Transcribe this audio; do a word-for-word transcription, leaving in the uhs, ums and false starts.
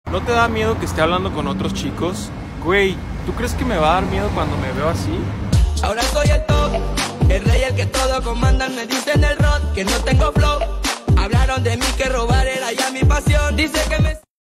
¿No te da miedo que esté hablando con otros chicos? Güey, ¿tú crees que me va a dar miedo cuando me veo así? Ahora soy el top, el rey, el que todo comanda. Me dicen el rock, que no tengo flow.